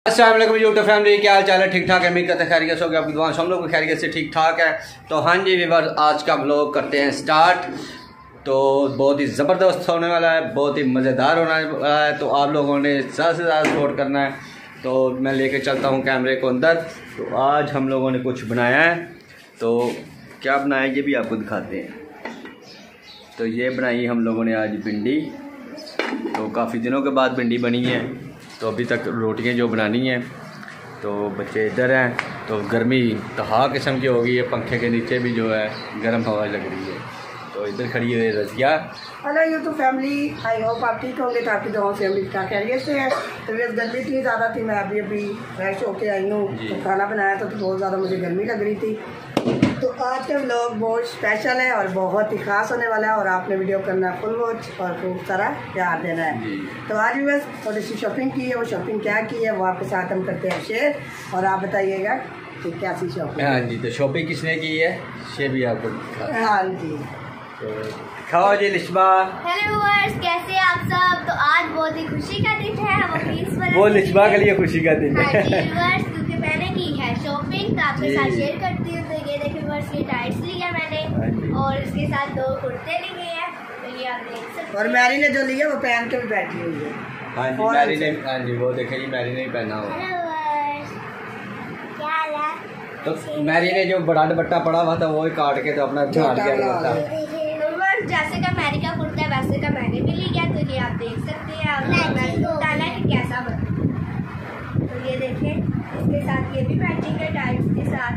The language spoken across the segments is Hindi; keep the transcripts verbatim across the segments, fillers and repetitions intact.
अस्सलाम वालेकुम यूट्यूब फैमिली, क्या हाल चाल है? ठीक ठाक है, उम्मीद करते हैं खैरियत से होगी। आपकी दुआ हम लोग भी खैरियत से ठीक ठाक है। तो हाँ जी वीवर, आज का ब्लॉग करते हैं स्टार्ट। तो बहुत ही ज़बरदस्त होने वाला है, बहुत ही मज़ेदार होने वाला है। तो आप लोगों ने ज़्यादा से ज़्यादा सपोर्ट करना है। तो मैं लेके चलता हूँ कैमरे को अंदर। तो आज हम लोगों ने कुछ बनाया है, तो क्या बनाया ये भी आपको दिखाते हैं। तो ये बनाई हम लोगों ने आज भिंडी। तो काफ़ी दिनों के बाद भिंडी बनी है, तो अभी तक रोटियां जो बनानी हैं। तो बच्चे इधर हैं, तो गर्मी तहा किस्म की हो गई है, पंखे के नीचे भी जो है गर्म हवा लग रही है। तो इधर खड़ी है Razia. Hello YouTube family, I hope आप ठीक होंगे। तो आपकी दोनों फैमिली का खैरियत से है। तो वैसे गर्मी इतनी ज़्यादा थी, मैं अभी अभी फ्रेश होके आई हूँ। तो खाना बनाया था, तो बहुत ज़्यादा मुझे गर्मी लग रही थी। तो आज का व्लॉग बहुत स्पेशल है और बहुत ही खास होने वाला है, और आपने वीडियो करना फुल वॉच और खूब सारा प्यार देना है। तो आज भी बस थोड़ी सी शॉपिंग की है, वो शॉपिंग क्या की है वो आपके साथ हम करते हैं शेयर, और आप बताइएगा कि क्या सी शॉपिंग। हाँ जी, तो शॉपिंग किसने की है ये भी आपको। हाँ जी, तो खाओ जी लिशबा। हेलो व्यूअर्स, कैसे आप सब? तो आज बहुत ही खुशी का दिन है, वो इस वाला वो लिशबा के लिए खुशी का दिन है। व्यूअर्स, क्योंकि मैंने की है शॉपिंग, तो आपके साथ शेयर करती हूँ। तो ये देखिए व्यूअर्स, ये टाइट्स लिया मैंने, और इसके साथ दो कुर्ते लिए हैं। तो ये आप देख सकते हैं। और मैरी ने जो लिया वो पहन के भी बैठी हुई है। हाँ जी, मैरी ने, हाँ जी वो देखे जी, मैरी ने पहना हुआ। हेलो व्यूअर्स, क्या हाल है? तो मैरी ने जो बड़ा दुपट्टा पड़ा हुआ था वो ही काट के तो अपना झाड़ के दुपट्टा। जैसे का मैरी का कुर्ता है वैसे का मैंने भी लिया। तो ये आप देख सकते हैं, आप मैंने को डाला है कि कैसा बना। तो ये देखें, इसके साथ ये भी मैचिंग है टाइट्स के साथ।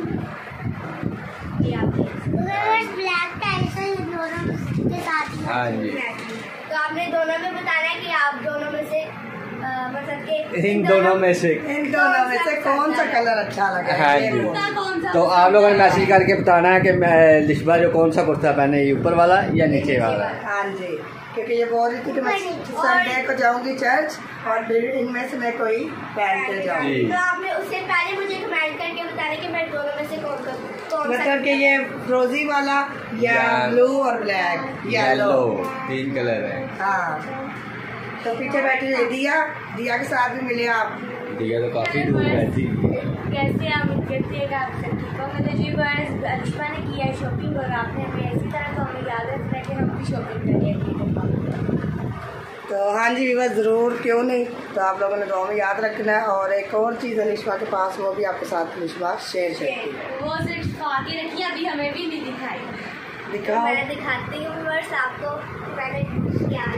ये आप देख सकते हैं, ब्लैक टाइट्स है दोनों के साथ। हाँ जी, तो आपने दोनों में बताना है कि आप दोनों में से आ, मतलब कि इन दोनों में से इन दोनों में से कौन सा कलर अच्छा लगा? हाँ जी, तो आप लोगों ने मैसेज करके बताना है कि मैं लिशबा जो कौन सा कुर्ता पहने, ये ऊपर वाला या नीचे वाला। हाँ जी, क्योंकि ये बोल रही थी कि मैं संडे को जाऊंगी चर्च, और फिर इनमें से मैं कोई पहन के जाऊंगी। तो आपने उससे पहले मुझे कमेंट करके बताना कि मैं दोनों में से कौन कौन मतलब कि ये फ्रोजी वाला या ब्लू और ब्लैक येलो, तीन कलर है। हाँ, तो पीछे बैठी है दिया, दिया के साथ भी मिले आप। दिया तो काफी दूर बैठी। कैसे आप देखिएगा, आप सब ठीक हो? मतलब जी बस अलिशा ने किया है शॉपिंग, और आपने हमें इसी तरह तो हमें याद रखना है कि हम भी शॉपिंग करें। तो हाँ जी बस ज़रूर, क्यों नहीं। तो आप लोगों ने दुआ में याद रखना है। और एक और चीज़ अलिशा के पास, वो भी आपके साथ अलिशा शेयर करती है। वो सिर्फ खा के रखी, अभी हमें भी नहीं दिखाई। दिखाओ, मैं दिखाती हूँ व्यूअर्स आपको मैंने क्या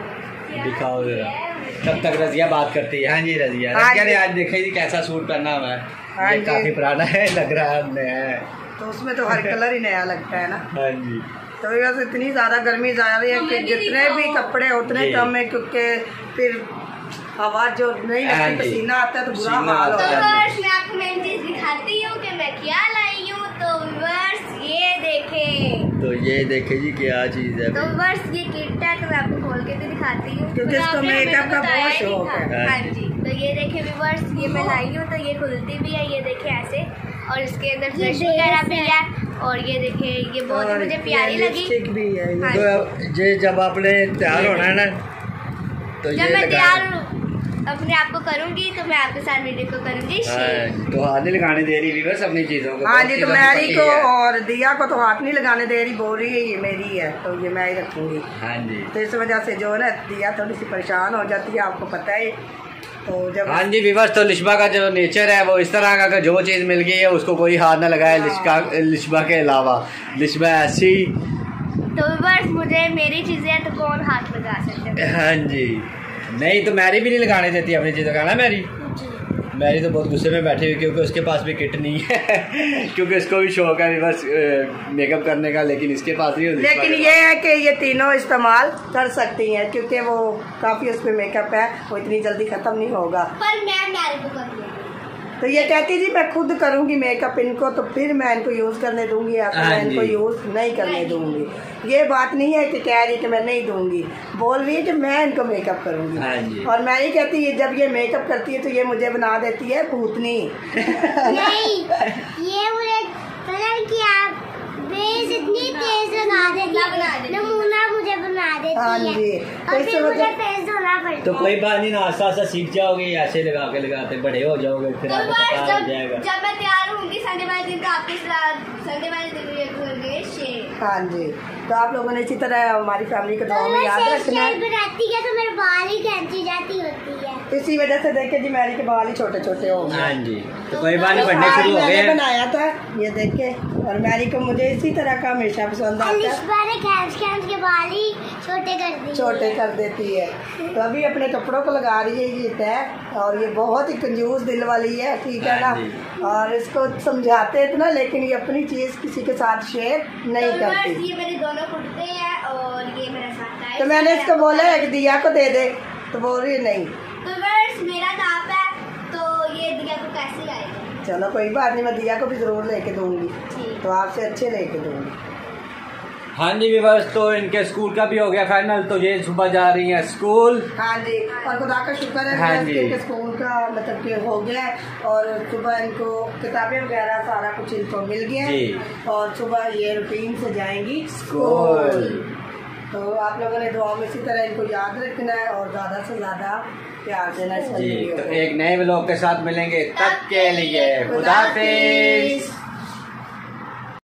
दिखाओ जरा। तब तक रज़िया बात करती है। हाँ जी रज़िया, रज़िया ने आज देखा ही कैसा सूट पहना हुआ है। ये काफी पुराना है, लग रहा है नया। तो उसमें तो हर कलर ही नया लगता है ना। हाँ जी, तो बस इतनी ज़्यादा गर्मी जा रही है कि जितने भी कपड़े उतने कम है, क्योंकि फिर हवा जो नहीं लगती, पसीना आता है तो बुरा हाल होता है। तो व्यूअर्स मैं आपको मेन चीज़ दिखाती हूँ कि मैं क्या लाई हूँ। तो व्यूअर्स ये देखें, तो ये देखे जी क्या चीज़ है। तो व्यूअर्स ये किट है, तो मैं आपको खोल के भी दिखाती हूँ, क्योंकि इसको मेकअप का बहुत शौक है। हाँ जी, तो ये देखे व्यूअर्स, ये मैं लाई हूँ। तो ये खुलती भी है, ये देखे ऐसे, और इसके अंदर ब्रश वगैरह भी है। और ये देखे, ये बहुत ही मुझे प्यारी लगी। भी है। तो ये जब आपने तैयार होना है ना, तो जब मैं तैयार अपने आप को करूँगी तो मैं आपके साथ वीडियो को करूँगी शेयर। तो हाथ नहीं लगाने दे रही बस अपनी चीज़ों को। हाँ जी, तो मैरी को और दिया को तो हाथ नहीं लगाने दे रही, बोल रही है ये मेरी है तो ये मैं ही रखूँगी। हाँ जी, तो इस वजह से जो है ना, दिया थोड़ी सी परेशान हो जाती है, आपको पता है। तो जब हाँ जी विवर्स, तो लिशबा का जो नेचर है वो इस तरह का कि जो चीज़ मिल गई है उसको कोई हाथ ना लगाए लिशबा लिशबा के अलावा। लिशबा ऐसी, तो विवर्स मुझे मेरी चीज़ें हैं तो कौन हाथ लगा सकते हैं? हाँ जी, नहीं तो मैरी भी नहीं लगाने देती अपनी चीज़ों का ना। मैरी मैरी तो बहुत गुस्से में बैठी हुई, क्योंकि उसके पास भी किट नहीं है। क्योंकि उसको भी शौक है बस मेकअप करने का, लेकिन इसके पास नहीं होती। लेकिन ये है कि ये तीनों इस्तेमाल कर सकती हैं, क्योंकि वो काफ़ी उस पर मेकअप है, वो इतनी जल्दी ख़त्म नहीं होगा। पर मैं मैरी को करूँगी। तो ये कहती जी मैं खुद करूँगी मेकअप इनको, तो फिर मैं इनको यूज़ करने दूंगी, या फिर मैं इनको यूज़ नहीं करने दूंगी। ये बात नहीं है कि कह रही कि मैं नहीं दूंगी, बोल रही है कि मैं इनको मेकअप करूँगी। और मैं ही कहती है जब ये मेकअप करती है तो ये मुझे बना देती है भूतनी। नहीं, ये मुझे कलर किया बेस इतनी तेज लगा देती है, नमूना मुझे बना देती है। हाँ जी, और फिर मुझे फेस होना पड़ता तो कोई बात नहीं ना, आस्ता आस्ता सीख जाओगे, ऐसे लगा के लगाते बड़े हो जाओगे, फिर तो आपको पता जब, लग जाएगा। जब मैं तैयार होंगी संडे वाले दिन तो आपके साथ संडे वाले दिन ये करेंगे शेयर। हाँ जी, तो आप लोगों ने इसी तरह हमारी फैमिली को दुआ में याद रखना है। बनाती है तो मेरे बाल ही कैंची जाती होती है, इसी वजह से देखे जी मैरी के बाल ही छोटे छोटे हो गए। हाँ जी, तो कोई बात नहीं, बढ़ने शुरू हो गए हैं। बनाया था ये देखे, और मैरी को मुझे इसी तरह का हमेशा पसंद आता है, के बाल ही छोटे कर दी छोटे कर देती है। तो अभी अपने कपड़ों को लगा रही है ये तय, और ये बहुत ही कंजूस दिल वाली है, ठीक है ना, और इसको समझाते इतना, लेकिन ये अपनी चीज किसी के साथ शेयर नहीं करती। ये मेरे दोनों कुर्ते हैं और ये मेरा साथ है, तो मैंने इसको बोला एक दिया को दे दे, तो बोल रही है नहीं। तो बस मेरा नाप है तो ये दिया को कैसे लाएगा। चलो कोई बात नहीं, मैं दिया को भी जरूर लेके दूंगी, तो आपसे अच्छे लेके दूंगी। हाँ जी व्यूअर्स, तो इनके स्कूल का भी हो गया फाइनल, तो ये सुबह जा रही हैं स्कूल। हाँ जी, और खुदा का शुक्र है, हाँ जी, इनके स्कूल का मतलब कि हो गया है, और सुबह इनको किताबें वगैरह सारा कुछ इनको मिल गया है, और सुबह ये रूटीन से जाएंगी स्कूल। तो आप लोगों ने दुआ में इसी तरह इनको याद रखना है और ज़्यादा से ज़्यादा प्यार देना है। जी, तो एक नए व्लॉग के साथ मिलेंगे, तब के लिए खुदा हाफिज़।